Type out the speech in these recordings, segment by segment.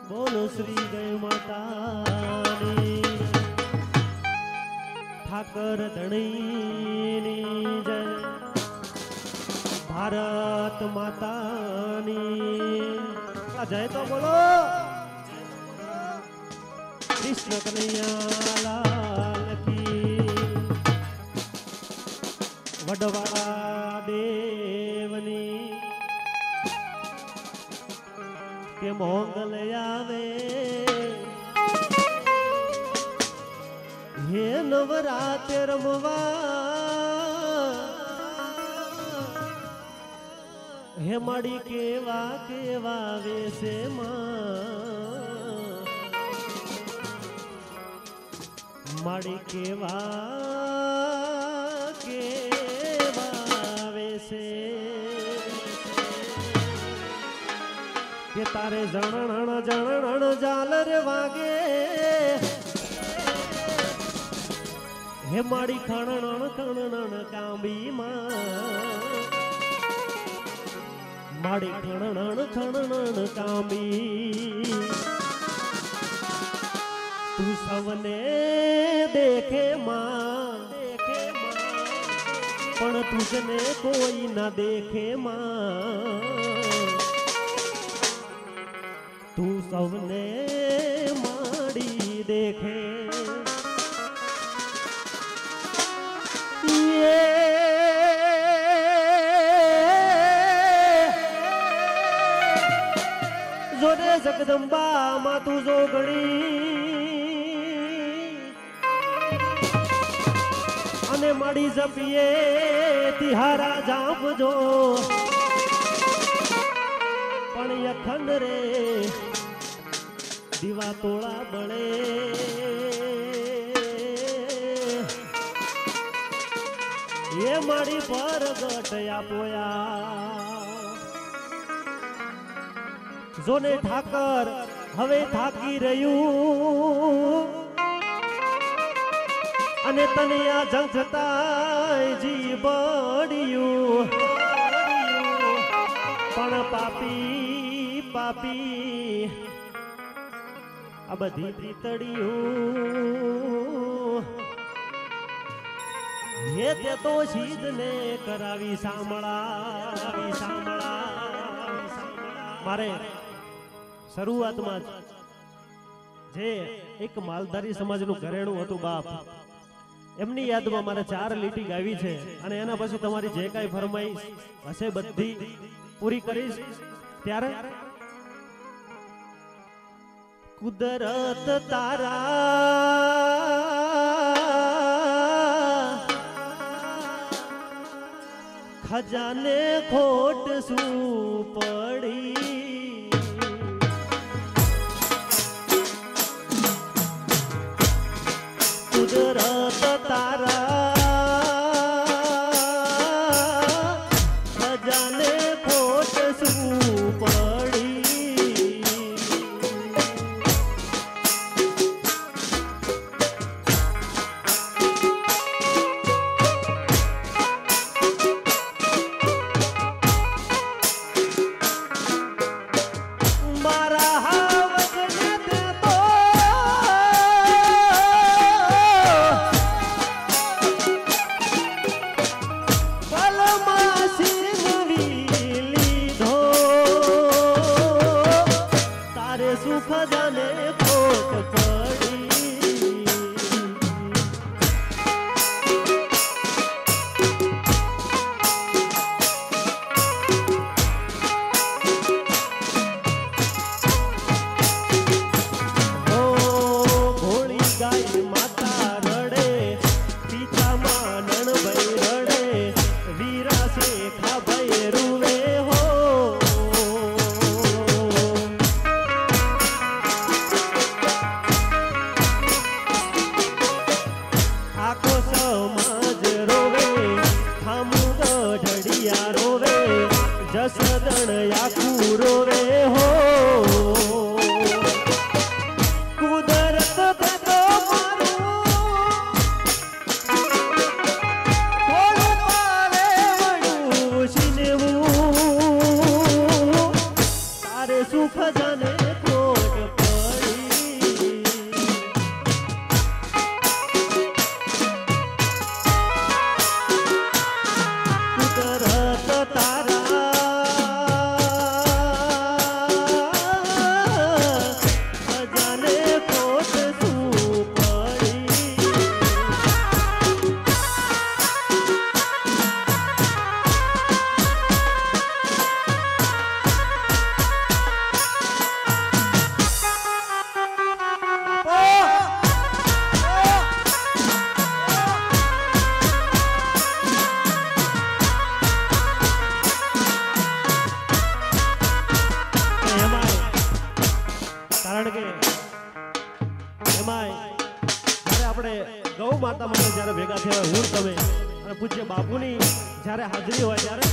बोलो श्री गय माता ठाकर धणी जय भारत माता जय तो बोलो कृष्ण कन्हैया लाल की वडवाड़ा देवनी के मोंगल आवे हे नवरात्र रमवा हे मड़ी केवा केवा वेसे मड़ी केवा केवा वेसे के तारे जणण जालर वागे हे माड़ी खणण कांबी माड़ी खणण कांबी तू सबने देखे मां पण तुझने कोई ना देखे मां तू सबने माड़ी देखे ये जोरे जगदंबा मा तू जो गणी अने माड़ी जपिए तिहारा जाप जो पण अखंड रे दीवा तोड़ा बड़े ये माड़ी पर गटया पोया जोने ठाकर हवे थाकी रयू अने तनिया जंगताय जी बड़ियू पण पापी पापी आ बधी प्रीतड़ियू ये ते तो शीद ने करावी सामड़ा मारे शुरुआत में जे एक मालधारी समाज नु घरेणु हतु बाप एमनी याद में मारे 4 લીટી गावी छे अने एना पछी तमारी जे काई फरमाईश हशे बधी पूरी करीश त्यारे कुदरत तारा खजाने खोट सू पड़ी कुदरत तारा खजाने खोट सू पड़ी जसदन याकू रोवे हो कुदरत तो मारू थोड़ू पारे वड़ू शिनवू तारे सुख जाने कोट કારણ કે એમાં જ્યારે આપણે ગૌ માતા માટે જ્યારે ભેગા થયા હોય હું તમે અને પૂજ્ય બાપુની જ્યારે હાજરી હોય ત્યારે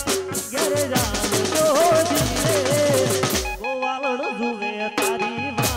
તારી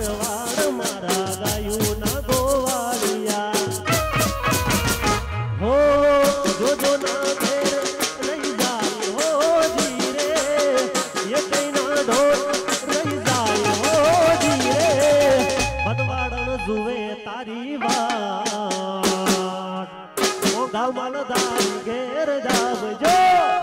ભરવાડ મારા ગાયું ના ગોવાળિયા હો જોજો ના ઘેર રહી જાય હો ધીરે એ કઈ ના ઢોર રહી જાય હો ધીરે ભરવાડ જુએ તારી વાત મોગા માલદાર ઘેર જાવજો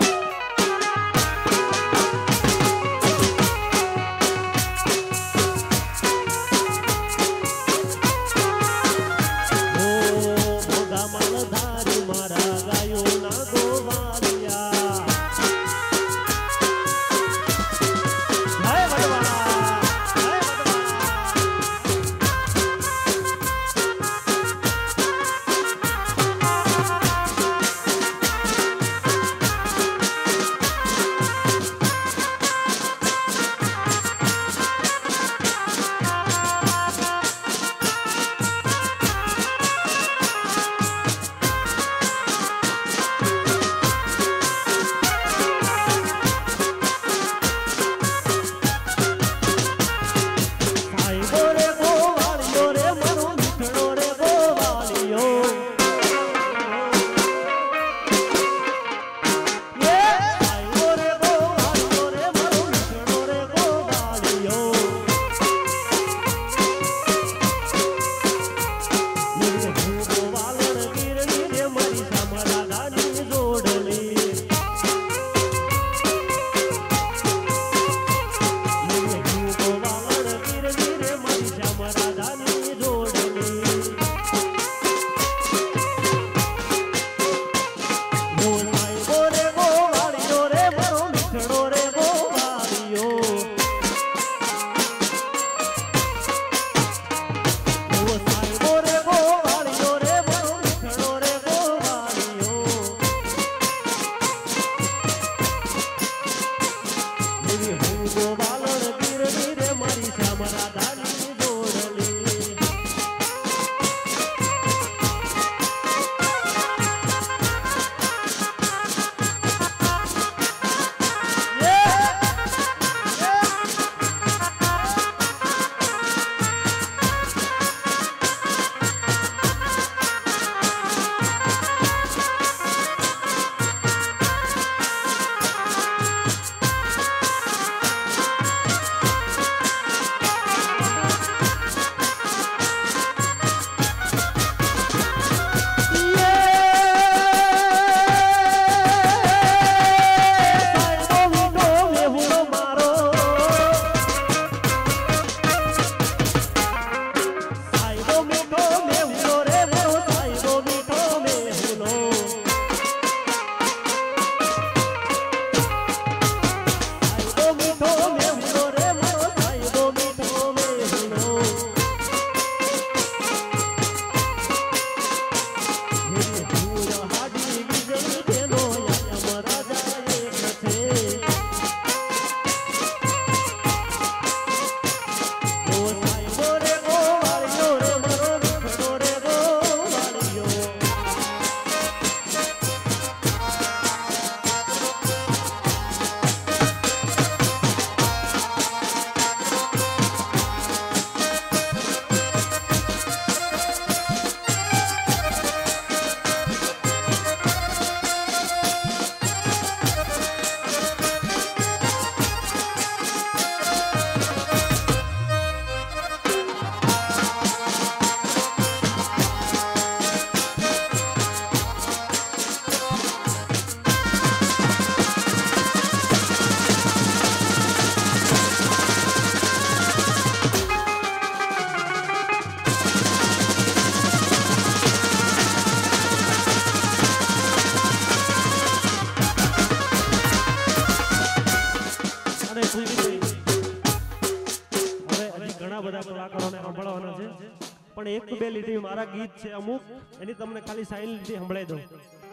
પણ એક બે લીટી મારા ગીત છે અમુક એની તમને ખાલી સાઈન લીટી સંભળાઈ દઉં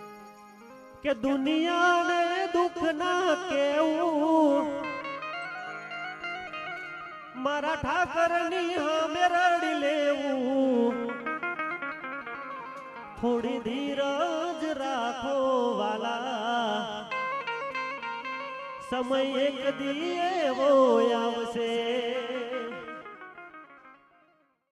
કે દુનિયાને દુઃખ ના કેવું મારા ઠાકરની સામે રડી લેવું થોડી ધીરજ રાખો વાલા સમય એક દી એવો